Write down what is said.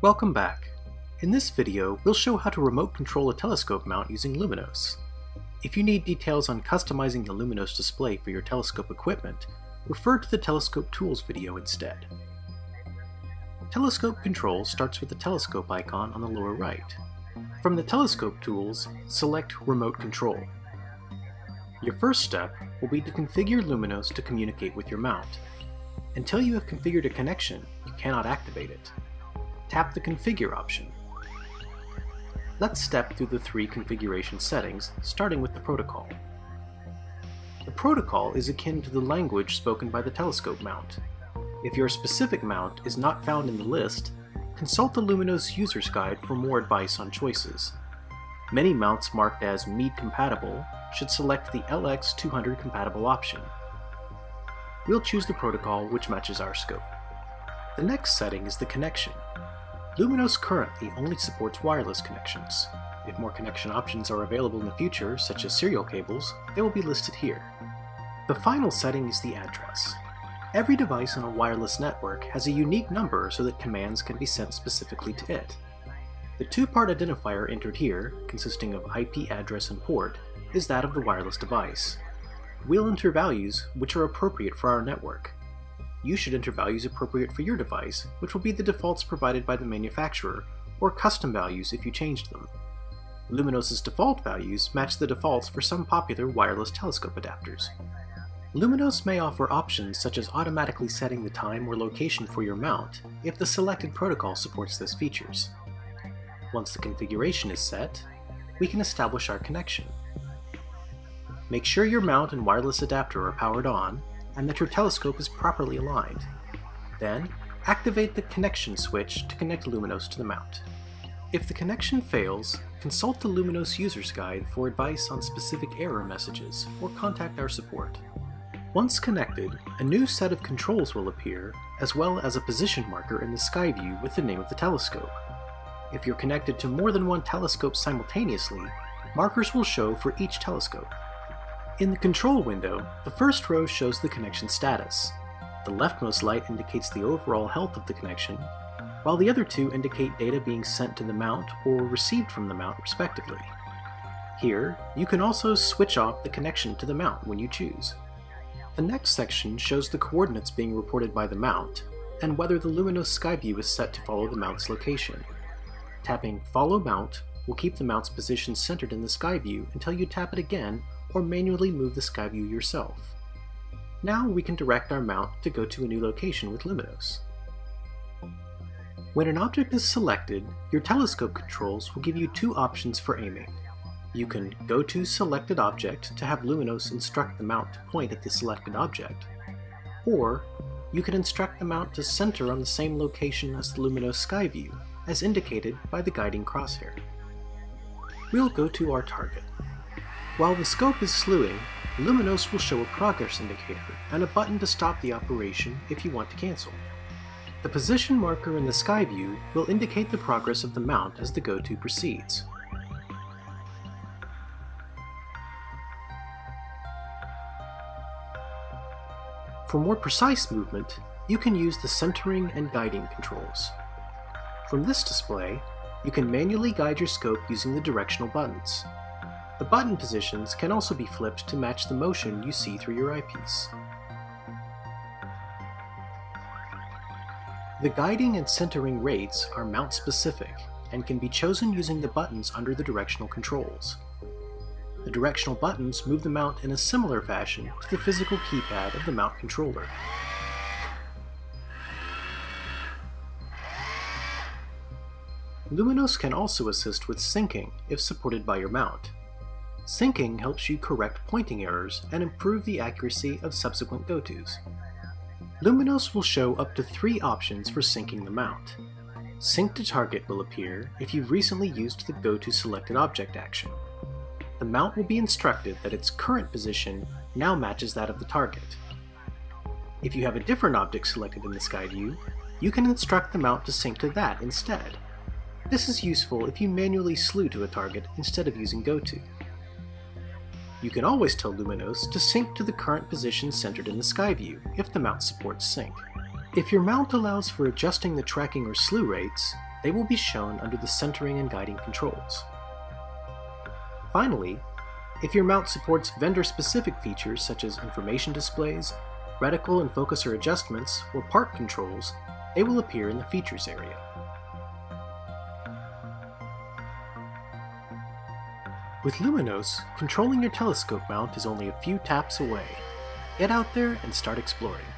Welcome back. In this video, we'll show how to remote control a telescope mount using Luminos. If you need details on customizing the Luminos display for your telescope equipment, refer to the Telescope Tools video instead. Telescope control starts with the telescope icon on the lower right. From the Telescope Tools, select Remote Control. Your first step will be to configure Luminos to communicate with your mount. Until you have configured a connection, you cannot activate it. Tap the Configure option. Let's step through the three configuration settings, starting with the protocol. The protocol is akin to the language spoken by the telescope mount. If your specific mount is not found in the list, consult the Luminos User's Guide for more advice on choices. Many mounts marked as Mead compatible should select the LX200 compatible option. We'll choose the protocol which matches our scope. The next setting is the connection. Luminos currently only supports wireless connections. If more connection options are available in the future, such as serial cables, they will be listed here. The final setting is the address. Every device on a wireless network has a unique number so that commands can be sent specifically to it. The two-part identifier entered here, consisting of IP address and port, is that of the wireless device. We'll enter values which are appropriate for our network. You should enter values appropriate for your device, which will be the defaults provided by the manufacturer, or custom values if you changed them. Luminos' default values match the defaults for some popular wireless telescope adapters. Luminos may offer options such as automatically setting the time or location for your mount if the selected protocol supports those features. Once the configuration is set, we can establish our connection. Make sure your mount and wireless adapter are powered on, and that your telescope is properly aligned. Then, activate the connection switch to connect Luminos to the mount. If the connection fails, consult the Luminos User's Guide for advice on specific error messages, or contact our support. Once connected, a new set of controls will appear, as well as a position marker in the sky view with the name of the telescope. If you're connected to more than one telescope simultaneously, markers will show for each telescope. In the control window, the first row shows the connection status. The leftmost light indicates the overall health of the connection, while the other two indicate data being sent to the mount or received from the mount respectively. Here, you can also switch off the connection to the mount when you choose. The next section shows the coordinates being reported by the mount, and whether the Luminos sky view is set to follow the mount's location. Tapping Follow Mount will keep the mount's position centered in the sky view until you tap it again or manually move the sky view yourself. Now we can direct our mount to go to a new location with Luminos. When an object is selected, your telescope controls will give you two options for aiming. You can go to Selected Object to have Luminos instruct the mount to point at the selected object, or you can instruct the mount to center on the same location as the Luminos sky view, as indicated by the guiding crosshair. We'll go to our target. While the scope is slewing, Luminos will show a progress indicator and a button to stop the operation if you want to cancel. The position marker in the sky view will indicate the progress of the mount as the go-to proceeds. For more precise movement, you can use the centering and guiding controls. From this display, you can manually guide your scope using the directional buttons. The button positions can also be flipped to match the motion you see through your eyepiece. The guiding and centering rates are mount-specific and can be chosen using the buttons under the directional controls. The directional buttons move the mount in a similar fashion to the physical keypad of the mount controller. Luminos can also assist with syncing if supported by your mount. Syncing helps you correct pointing errors and improve the accuracy of subsequent go-tos. Luminos will show up to 3 options for syncing the mount. Sync to Target will appear if you've recently used the Go to Selected Object action. The mount will be instructed that its current position now matches that of the target. If you have a different object selected in the sky view, you can instruct the mount to sync to that instead. This is useful if you manually slew to a target instead of using Go to. You can always tell Luminos to sync to the current position centered in the sky view if the mount supports sync. If your mount allows for adjusting the tracking or slew rates, they will be shown under the centering and guiding controls. Finally, if your mount supports vendor-specific features such as information displays, reticle and focuser adjustments, or part controls, they will appear in the Features area. With Luminos, controlling your telescope mount is only a few taps away. Get out there and start exploring.